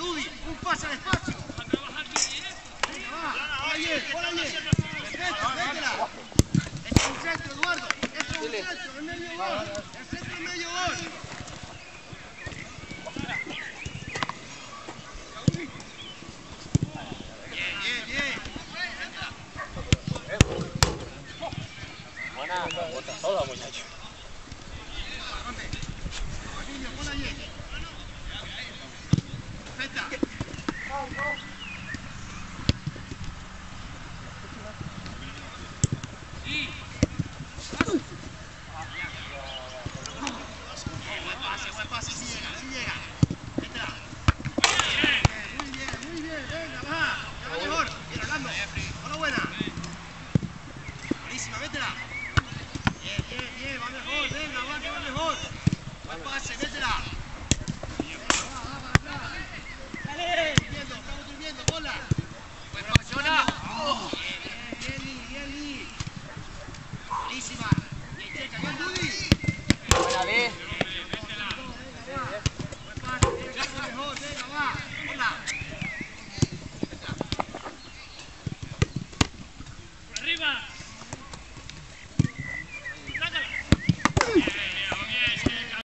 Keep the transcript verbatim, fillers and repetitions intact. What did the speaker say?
Dubi, un pase al espacio. Venga, va, por ahí, por ahí. Perfecto, métela. Esto es un centro, Eduardo. Esto es un centro, el medio gol. El centro es medio gol. Bien, bien, bien. Buena, bota sola, muchacho. Marquinhos, ponla allí. Perfecta. Sí. Buen pase, buen pase, sí llega, sí llega. Métela. Muy bien, muy bien, venga, va. Ya va mejor. Bien, Orlando. Hola, buena. Buenísima, métela. Bien, bien, bien, va mejor, venga, va, que va mejor. Buen pase, métela. Venga, va, va, va, atrás. Dale.